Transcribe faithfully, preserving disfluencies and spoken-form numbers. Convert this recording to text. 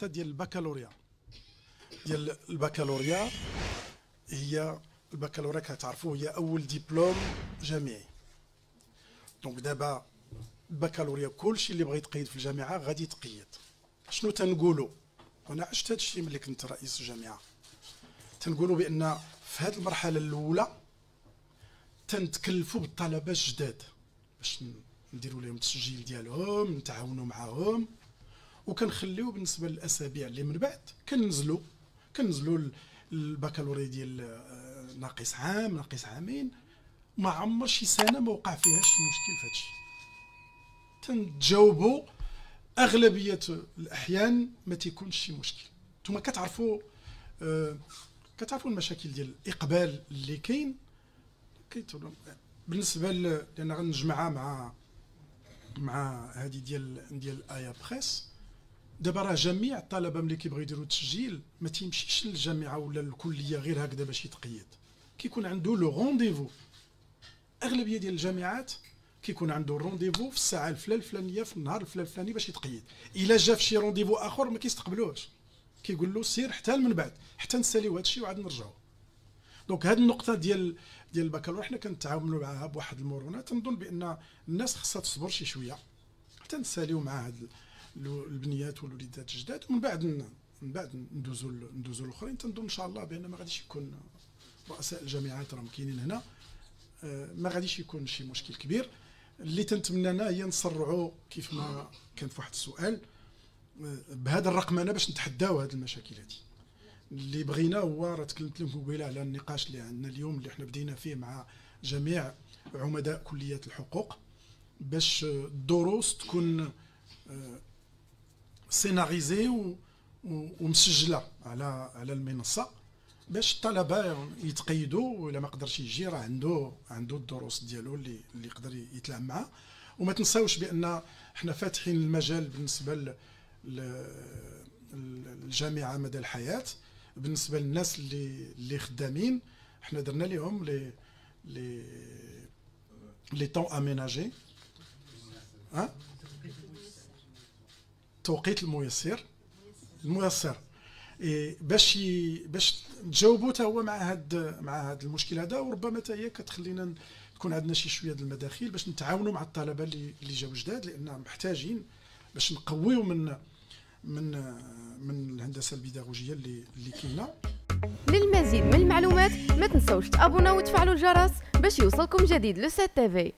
ديال البكالوريا. ديال البكالوريا هي البكالوريا كتعرفوا هي اول دبلوم جامعي. دونك دابا البكالوريا كلشي اللي بغى يتقيد في الجامعه غادي يتقيد. شنو تنقولوا؟ وانا عشت هذا الشيء ملي كنت رئيس الجامعه. تنقولوا بان في هذه المرحله الاولى تنتكلفوا بالطلبه الجداد باش نديروا لهم التسجيل ديالهم، نتعاونوا معاهم، وكنخليو بالنسبه للاسابيع اللي من بعد كننزلوا كننزلوا البكالوريا ديال ناقص عام ناقص عامين. ما عمر شي سنه ما وقع فيها شي مشكل في هذا الشيء. تنتجاوبوا اغلبيه الاحيان ما تيكونش شي مشكل. نتوما كتعرفوا آه كتعرفوا المشاكل ديال الاقبال اللي كاين بالنسبه ل... لان غنجمعها مع مع هذه ديال ديال ايا بريس. دابا راه جميع الطلبه ملي كيبغيو يديروا التسجيل ما تيمشيش للجامعه ولا للكليه غير هكذا باش يتقيد، كيكون عنده لو رونديفو. اغلبيه ديال الجامعات كيكون عنده رونديفو في الساعه الفلان الفلانيه في النهار الفلان الفلاني باش يتقيد. الا جا في شي رونديفو اخر ما كيستقبلوش، كيقول له سير حتى من بعد حتى نساليو هذا الشيء وعاد نرجعوا. دونك هذه النقطه ديال ديال البكالوريا حنا كنتعاملوا معها بواحد المرونه. تنظن بان الناس خصها تصبر شي شويه حتى نساليو مع هاد البنيات والوليدات الجداد، ومن بعد من بعد ندوزو ندوزو الاخرين. تنظن ان شاء الله بان ما غاديش يكون رؤساء الجامعات راهم كاينين هنا، ما غاديش يكون شي مشكل كبير. اللي تنتمنى انا هي نسرعوا كيف ما كان في واحد السؤال بهذا الرقمنه باش نتحداو هذه المشاكل هذه. اللي بغينا هو راه تكلمت لكم قبيله على النقاش اللي عندنا اليوم اللي حنا بدينا فيه مع جميع عمداء كليات الحقوق، باش الدروس تكون سيناريزي ومسجله على على المنصه باش الطلبه يتقيدوا، ولا ما قدرش يجي راه عنده عنده الدروس ديالو اللي اللي يقدر يتلعب معها. وما تنساوش بان حنا فاتحين المجال بالنسبه للجامعه مدى الحياه. بالنسبه للناس اللي اللي خدامين حنا درنا لهم لي لي لي طون اميناجي، ها التوقيت الميسر الميسر باش باش نتجاوبوا حتى هو مع هاد مع هاد المشكل هذا. وربما حتى هي كتخلينا تكون عندنا شي شويه ديال المداخيل باش نتعاونوا مع الطلبه اللي اللي جاوا جداد، لان محتاجين باش نقويو من من من الهندسه البيداغوجيه اللي اللي كاينه. للمزيد من المعلومات ما تنسوش تابوناو وتفعلوا الجرس باش يوصلكم جديد لو سات تي في.